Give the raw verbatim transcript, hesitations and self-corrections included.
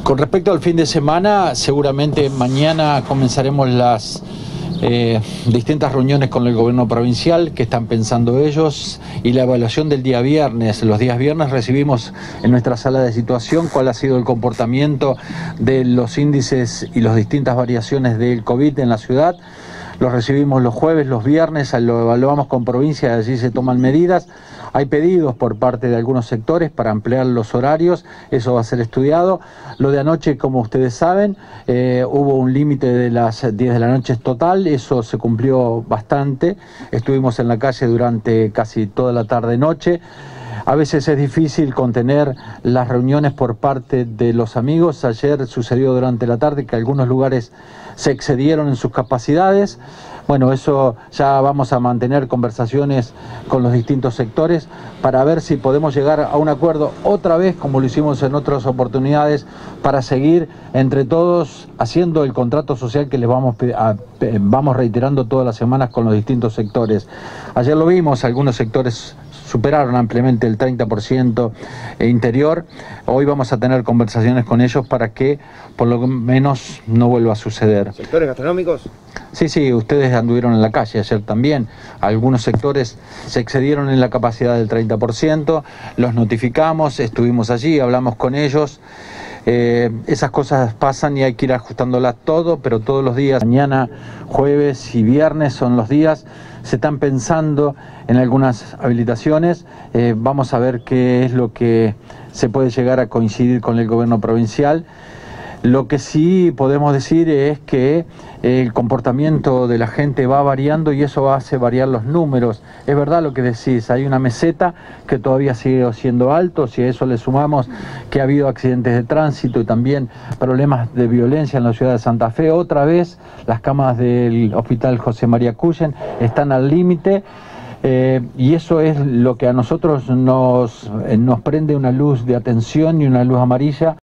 Con respecto al fin de semana, seguramente mañana comenzaremos las eh, distintas reuniones con el gobierno provincial que están pensando ellos y la evaluación del día viernes. Los días viernes recibimos en nuestra sala de situación cuál ha sido el comportamiento de los índices y las distintas variaciones del COVID en la ciudad. Los recibimos los jueves, los viernes, lo evaluamos con provincia y allí se toman medidas. Hay pedidos por parte de algunos sectores para ampliar los horarios, eso va a ser estudiado. Lo de anoche, como ustedes saben, eh, hubo un límite de las diez de la noche total, eso se cumplió bastante. Estuvimos en la calle durante casi toda la tarde-noche. A veces es difícil contener las reuniones por parte de los amigos. Ayer sucedió durante la tarde que algunos lugares se excedieron en sus capacidades. Bueno, eso ya vamos a mantener conversaciones con los distintos sectores para ver si podemos llegar a un acuerdo otra vez, como lo hicimos en otras oportunidades, para seguir entre todos haciendo el contrato social que les vamos, a, vamos reiterando todas las semanas con los distintos sectores. Ayer lo vimos, algunos sectores superaron ampliamente el treinta por ciento interior. Hoy vamos a tener conversaciones con ellos para que por lo menos no vuelva a suceder. ¿Sectores gastronómicos? Sí, sí, ustedes anduvieron en la calle ayer también. Algunos sectores se excedieron en la capacidad del treinta por ciento, los notificamos, estuvimos allí, hablamos con ellos. Eh, esas cosas pasan y hay que ir ajustándolas todo, pero todos los días, mañana, jueves y viernes son los días, se están pensando en algunas habilitaciones, eh, vamos a ver qué es lo que se puede llegar a coincidir con el gobierno provincial. Lo que sí podemos decir es que el comportamiento de la gente va variando y eso hace variar los números. Es verdad lo que decís, hay una meseta que todavía sigue siendo alto, si a eso le sumamos que ha habido accidentes de tránsito y también problemas de violencia en la ciudad de Santa Fe, otra vez las camas del Hospital José María Cuyen están al límite. Eh, y eso es lo que a nosotros nos, eh, nos prende una luz de atención y una luz amarilla.